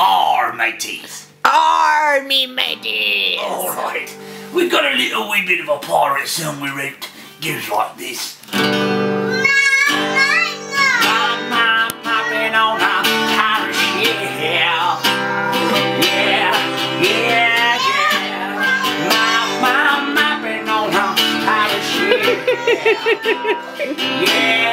mateys. Army mateys. Alright, we've got a little wee bit of a pirate song we wrote. Goes like this. Mopping on a pirate ship. Yeah. Mopping on a pirate ship. Yeah.